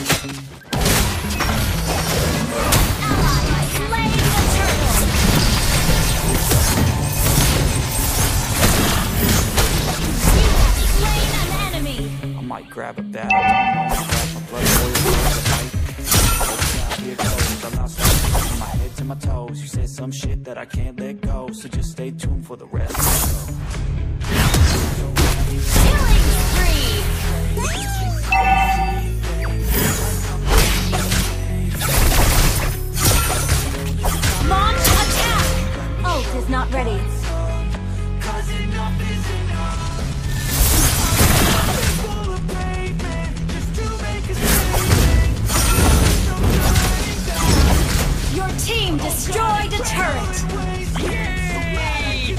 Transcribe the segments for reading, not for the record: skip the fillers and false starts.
Grab a bat, I don't know, grab my blood boils over the pipe. Okay, now here goes, I lost everything from my head to my toes. You said some shit that I can't let go, so just stay tuned for the rest of the show. Killing spree! Launch attack! Ult is not ready. Your team destroyed a turret! Yay!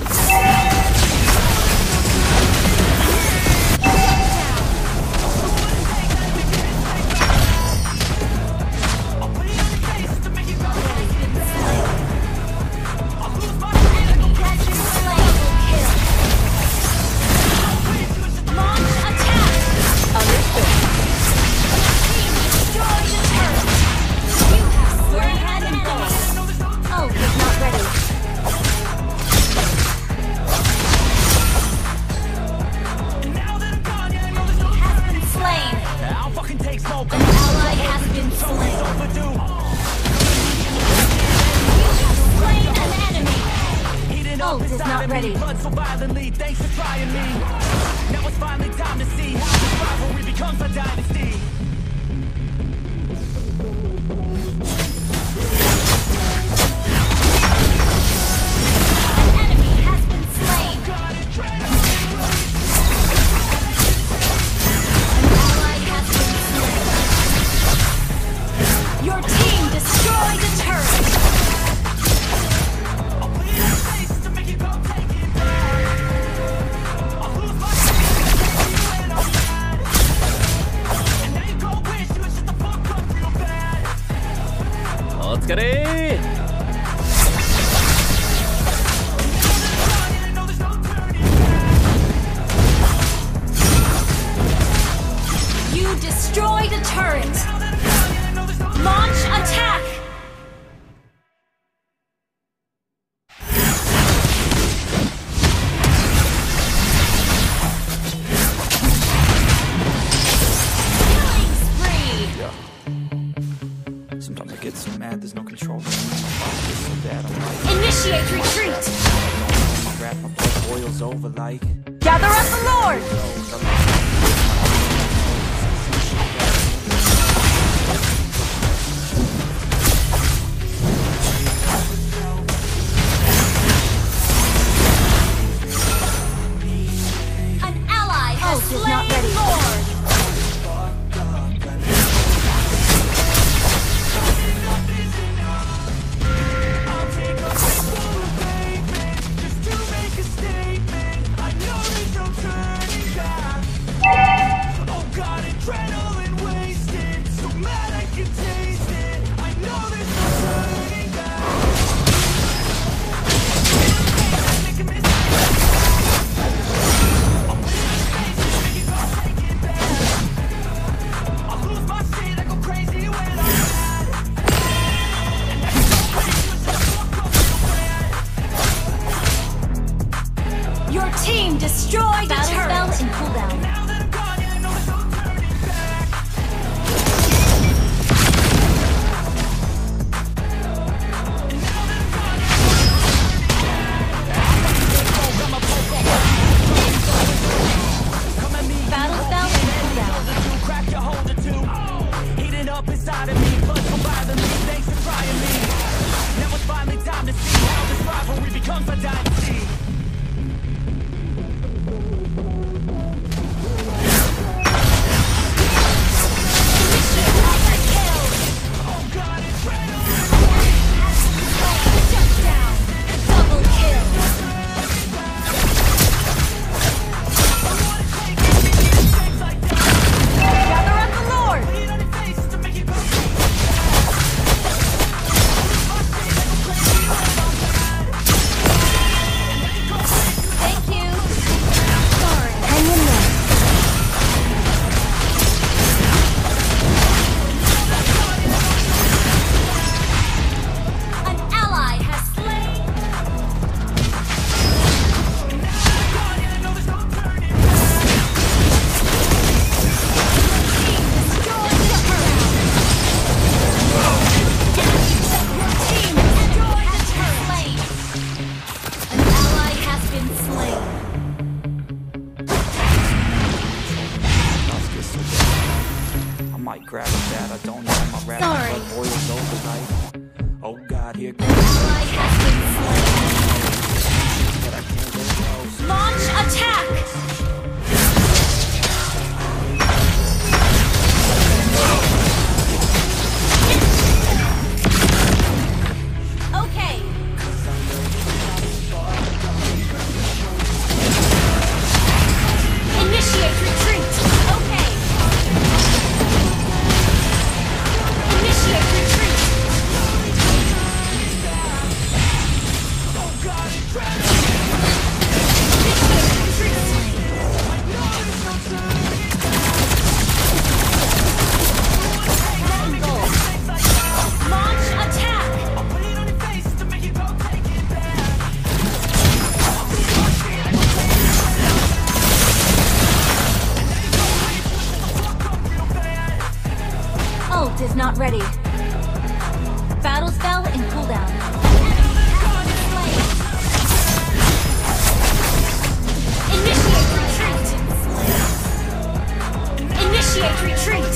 Is not ready. Blood so violently, thanks for trying me. Now it's finally time to see how this rivalry becomes a dynasty. An enemy has been slain. An ally has been slain. Your team destroyed a turret. You destroyed a turret! Launch attack! Killing spree! Yeah. Sometimes I get so mad there's no control. So bad, I'm like, initiate retreat! my rap, my blood boils over like. Gather up the Lord! An ally has slain the Lord! Your team destroyed the turret! In cooldown. Battle spell in cooldown. Crack your holder too. Heating up inside of me, blood so violently, thanks for trying me. Now it's finally time to see how this rivalry becomes a dynasty. I don't know my rap. My blood boils over like, oh God, here comes Ally has been slain. that I can't let go. Launch attack! Okay. Initiate retreat. Okay. Initiate retreat. Launch attack! Ult is not ready. Battle spell in cooldown. Initiate retreat! Initiate retreat!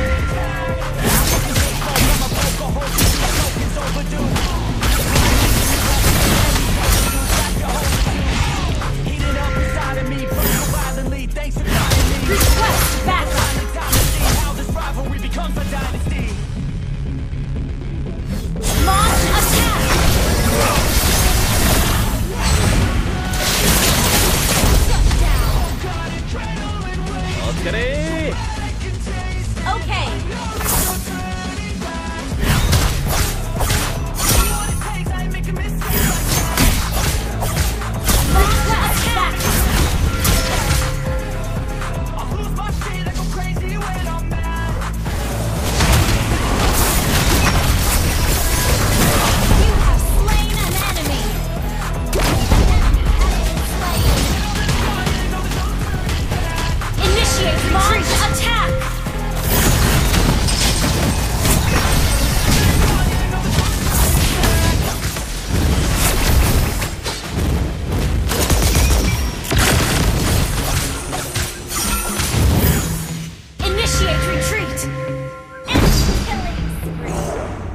Heated up inside of me, burning violently. Thanks for trying me. Request backup! Time to see how this rivalry becomes a dynasty. Launch attack! Shut down! Okay. Request backup! I lose my shit, I go crazy when I'm mad. You have slain an enemy! Initiate launch attack! Initiate retreat!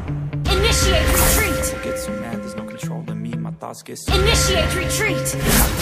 Initiate retreat! I get so mad, there's no controlling me. My thoughts get so Initiate retreat!